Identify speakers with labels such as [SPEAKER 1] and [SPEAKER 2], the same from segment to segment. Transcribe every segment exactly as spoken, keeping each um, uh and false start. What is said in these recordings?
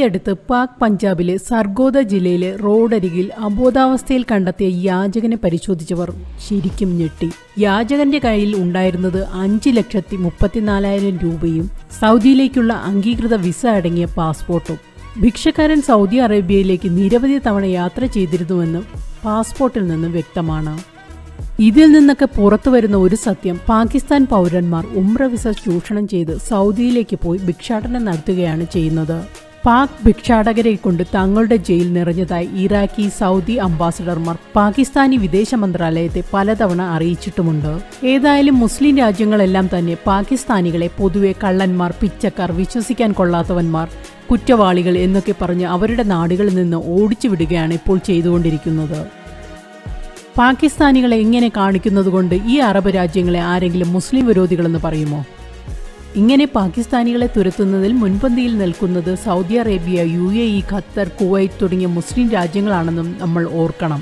[SPEAKER 1] അടുത്ത് പാക് പഞ്ചാബിലെ സർഗോദ ജില്ലയിലെ റോഡരികിൽ അബോധാവസ്ഥയിൽ കണ്ടെത്തിയ യാചകനെ പരിശോധിച്ചവർ ശരിക്കും ഞെട്ടി. യാചകന്റെ കയ്യിൽ ഉണ്ടായിരുന്നത് അഞ്ച് ലക്ഷത്തി മുപ്പത്തിനാലായിരം രൂപയും സൗദിയിലേക്കുള്ള അംഗീകൃത വിസ അടങ്ങിയ പാസ്പോർട്ടും. ഭിക്ഷക്കാരൻ സൗദി അറേബ്യയിലേക്ക് നിരവധി തവണ യാത്ര ചെയ്തിരുന്നുവെന്ന് പാസ്പോർട്ടിൽ നിന്ന് വ്യക്തമാണ്. ഇതിൽ നിന്നൊക്കെ പുറത്തു വരുന്ന ഒരു സത്യം, പാകിസ്ഥാൻ പൗരന്മാർ ഉംറ വിസ ചൂഷണം ചെയ്ത് സൗദിയിലേക്ക് പോയി ഭിക്ഷാടനം നടത്തുകയാണ് ചെയ്യുന്നത്. പാക് ഭിക്ഷാടകരെ കൊണ്ട് തങ്ങളുടെ ജയിൽ നിറഞ്ഞതായി ഇറാഖി, സൗദി അംബാസഡർമാർ പാകിസ്ഥാനി വിദേശ മന്ത്രാലയത്തെ പലതവണ അറിയിച്ചിട്ടുമുണ്ട്. ഏതായാലും മുസ്ലിം രാജ്യങ്ങളെല്ലാം തന്നെ പാകിസ്ഥാനികളെ പൊതുവെ കള്ളന്മാർ, പിച്ചക്കാർ, വിശ്വസിക്കാൻ കൊള്ളാത്തവന്മാർ, കുറ്റവാളികൾ എന്നൊക്കെ പറഞ്ഞ് അവരുടെ നാടുകളിൽ നിന്ന് ഓടിച്ചു വിടുകയാണ് ഇപ്പോൾ ചെയ്തുകൊണ്ടിരിക്കുന്നത്. പാകിസ്ഥാനികളെ ഇങ്ങനെ കാണിക്കുന്നതുകൊണ്ട് ഈ അറബ് രാജ്യങ്ങളെ ആരെങ്കിലും മുസ്ലിം വിരോധികളെന്ന് പറയുമോ? ഇങ്ങനെ പാകിസ്ഥാനികളെ തുരത്തുന്നതിൽ മുൻപന്തിയിൽ നിൽക്കുന്നത് Saudi Arabia, U A E, Qatar, Kuwait തുടങ്ങിയ മുസ്ലിം രാജ്യങ്ങളാണെന്നും നമ്മൾ ഓർക്കണം.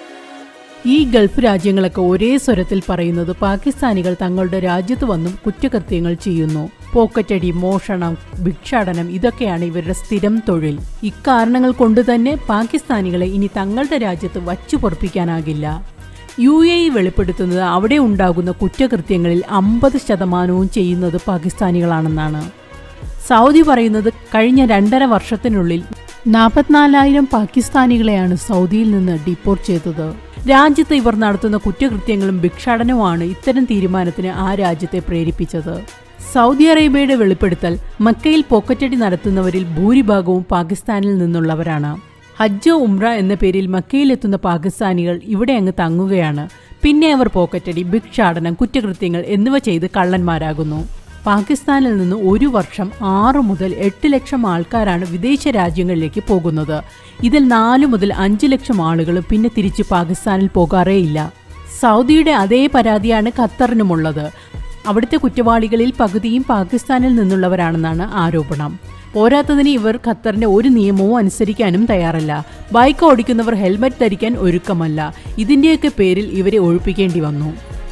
[SPEAKER 1] ഈ ഗൾഫ് രാജ്യങ്ങളൊക്കെ ഒരേ സ്വരത്തിൽ പറയുന്നത് പാകിസ്ഥാനികൾ തങ്ങളുടെ രാജ്യത്ത് വന്നും കുറ്റകൃത്യങ്ങൾ ചെയ്യുന്നു. പോക്കറ്റടി, മോഷണം, ഭിക്ഷാടനം ഇതൊക്കെയാണ് ഇവരുടെ സ്ഥിരം തൊഴിൽ. ഇക്കാരണങ്ങൾ കൊണ്ട് തന്നെ പാകിസ്ഥാനികളെ ഇനി തങ്ങളുടെ രാജ്യത്ത് വച്ചു പൊറപ്പിക്കാനാകില്ല. യു എ ഇ വെളിപ്പെടുത്തുന്നത് അവിടെ ഉണ്ടാകുന്ന കുറ്റകൃത്യങ്ങളിൽ അമ്പത് ശതമാനവും ചെയ്യുന്നത് പാകിസ്ഥാനികളാണെന്നാണ്. സൗദി പറയുന്നത് കഴിഞ്ഞ രണ്ടര വർഷത്തിനുള്ളിൽ നാൽപ്പത്തിനാലായിരം പാകിസ്ഥാനികളെയാണ് സൗദിയിൽ നിന്ന് ഡിപ്പോർട്ട് ചെയ്തത്. രാജ്യത്ത് ഇവർ നടത്തുന്ന കുറ്റകൃത്യങ്ങളും ഭിക്ഷാടനവുമാണ് ഇത്തരം തീരുമാനത്തിന് ആ രാജ്യത്തെ പ്രേരിപ്പിച്ചത്. സൗദി അറേബ്യയുടെ വെളിപ്പെടുത്തൽ, മക്കയിൽ പോക്കറ്റടി നടത്തുന്നവരിൽ ഭൂരിഭാഗവും പാകിസ്ഥാനിൽ നിന്നുള്ളവരാണ്. ഹജ്ജ്, ഉംറ എന്ന പേരിൽ മക്കയിലെത്തുന്ന പാകിസ്ഥാനികൾ ഇവിടെ അങ്ങ് തങ്ങുകയാണ്. പിന്നെ അവർ പോക്കറ്റടി, ഭിക്ഷാടനം, കുറ്റകൃത്യങ്ങൾ എന്നിവ ചെയ്ത് കള്ളന്മാരാകുന്നു. പാകിസ്ഥാനിൽ നിന്ന് ഒരു വർഷം ആറു മുതൽ എട്ട് ലക്ഷം ആൾക്കാരാണ് വിദേശ രാജ്യങ്ങളിലേക്ക് പോകുന്നത്. ഇതിൽ നാലു മുതൽ അഞ്ച് ലക്ഷം ആളുകൾ പിന്നെ തിരിച്ച് പാകിസ്ഥാനിൽ പോകാറേയില്ല. സൗദിയുടെ അതേ പരാതിയാണ് ഖത്തറിനുമുള്ളത്. അവിടുത്തെ കുറ്റവാളികളിൽ പകുതിയും പാകിസ്ഥാനിൽ നിന്നുള്ളവരാണെന്നാണ് ആരോപണം. പോരാത്തതിന് ഇവർ ഖത്തറിന്റെ ഒരു നിയമവും അനുസരിക്കാനും തയ്യാറല്ല. ബൈക്ക് ഓടിക്കുന്നവർ ഹെൽമറ്റ് ധരിക്കാൻ ഒരുക്കമല്ല. ഇതിന്റെയൊക്കെ പേരിൽ ഇവരെ ഒഴിപ്പിക്കേണ്ടി വന്നു.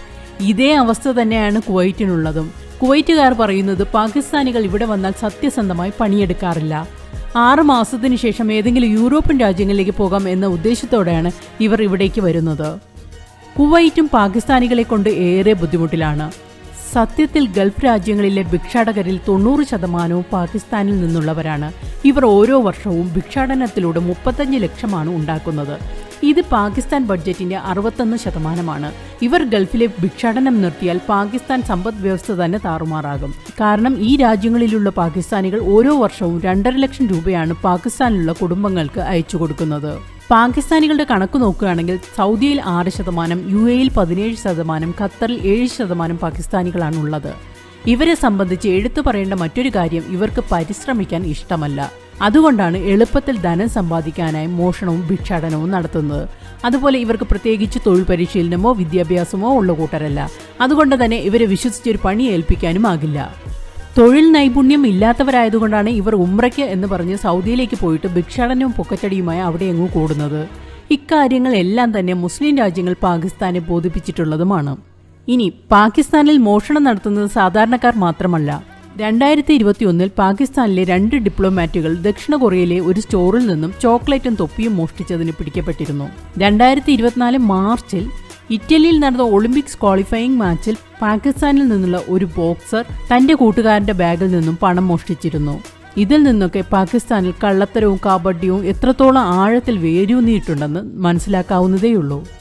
[SPEAKER 1] ഇതേ അവസ്ഥ തന്നെയാണ് കുവൈറ്റിനുള്ളതും. കുവൈറ്റുകാർ പറയുന്നത് പാകിസ്ഥാനികൾ ഇവിടെ വന്നാൽ സത്യസന്ധമായി പണിയെടുക്കാറില്ല. ആറ് മാസത്തിനു ശേഷം ഏതെങ്കിലും യൂറോപ്യൻ രാജ്യങ്ങളിലേക്ക് പോകാം എന്ന ഉദ്ദേശത്തോടെയാണ് ഇവർ ഇവിടേക്ക് വരുന്നത്. കുവൈറ്റും പാകിസ്ഥാനികളെ കൊണ്ട് ഏറെ ബുദ്ധിമുട്ടിലാണ്. സത്യത്തിൽ ഗൾഫ് രാജ്യങ്ങളിലെ ഭിക്ഷാടകരിൽ തൊണ്ണൂറ് ശതമാനവും പാകിസ്ഥാനിൽ നിന്നുള്ളവരാണ്. ഇവർ ഓരോ വർഷവും ഭിക്ഷാടനത്തിലൂടെ മുപ്പത്തഞ്ച് ലക്ഷമാണ് ഉണ്ടാക്കുന്നത്. ഇത് പാകിസ്ഥാൻ ബഡ്ജറ്റിന്റെ അറുപത്തൊന്ന് ശതമാനമാണ്. ഇവർ ഗൾഫിലെ ഭിക്ഷാടനം നിർത്തിയാൽ പാകിസ്ഥാൻ സമ്പദ് വ്യവസ്ഥ തന്നെ താറുമാറാകും. കാരണം ഈ രാജ്യങ്ങളിലുള്ള പാകിസ്ഥാനികൾ ഓരോ വർഷവും രണ്ടര ലക്ഷം രൂപയാണ് പാകിസ്ഥാനിലുള്ള കുടുംബങ്ങൾക്ക് അയച്ചു കൊടുക്കുന്നത്. പാകിസ്ഥാനികളുടെ കണക്ക് നോക്കുകയാണെങ്കിൽ സൗദിയിൽ ആറ് ശതമാനം, യു എയിൽ പതിനേഴ് ശതമാനം, ഖത്തറിൽ ഏഴ് ശതമാനം പാകിസ്ഥാനികളാണ് ഉള്ളത്. ഇവരെ സംബന്ധിച്ച് എടുത്തു പറയേണ്ട മറ്റൊരു കാര്യം, ഇവർക്ക് പരിശ്രമിക്കാൻ ഇഷ്ടമല്ല. അതുകൊണ്ടാണ് എളുപ്പത്തിൽ ധനം സമ്പാദിക്കാനായി മോഷണവും ഭിക്ഷാടനവും നടത്തുന്നത്. അതുപോലെ ഇവർക്ക് പ്രത്യേകിച്ച് തൊഴിൽ പരിശീലനമോ വിദ്യാഭ്യാസമോ ഉള്ള കൂട്ടരല്ല. അതുകൊണ്ട് തന്നെ ഇവരെ വിശ്വസിച്ചൊരു പണി ഏൽപ്പിക്കാനും ആകില്ല. തൊഴിൽ നൈപുണ്യം ഇല്ലാത്തവരായതുകൊണ്ടാണ് ഇവർ ഉംറയ്ക്ക് എന്ന് പറഞ്ഞ് സൗദിയിലേക്ക് പോയിട്ട് ഭിക്ഷാടനവും പൊക്കറ്റടിയുമായി അവിടെ എങ്ങും കൂടുന്നത്. ഇക്കാര്യങ്ങളെല്ലാം തന്നെ മുസ്ലിം രാജ്യങ്ങൾ പാകിസ്ഥാനെ ബോധിപ്പിച്ചിട്ടുള്ളതുമാണ്. ഇനി പാകിസ്ഥാനിൽ മോഷണം നടത്തുന്നത് സാധാരണക്കാർ മാത്രമല്ല. രണ്ടായിരത്തി ഇരുപത്തി ഒന്നിൽ പാകിസ്ഥാനിലെ രണ്ട് ഡിപ്ലോമാറ്റുകൾ ദക്ഷിണ കൊറിയയിലെ ഒരു സ്റ്റോറിൽ നിന്നും ചോക്ലേറ്റും തൊപ്പിയും മോഷ്ടിച്ചതിന് പിടിക്കപ്പെട്ടിരുന്നു. രണ്ടായിരത്തി ഇരുപത്തിനാല് മാർച്ചിൽ ഇറ്റലിയിൽ നടന്ന ഒളിമ്പിക്സ് ക്വാളിഫയിങ് മാച്ചിൽ പാകിസ്ഥാനിൽ നിന്നുള്ള ഒരു ബോക്സർ തന്റെ കൂട്ടുകാരന്റെ ബാഗിൽ നിന്നും പണം മോഷ്ടിച്ചിരുന്നു. ഇതിൽ നിന്നൊക്കെ പാകിസ്ഥാനിൽ കള്ളത്തരവും കാപട്യവും എത്രത്തോളം ആഴത്തിൽ വേരൂന്നിയിട്ടുണ്ടെന്ന് മനസ്സിലാക്കാവുന്നതേയുള്ളൂ.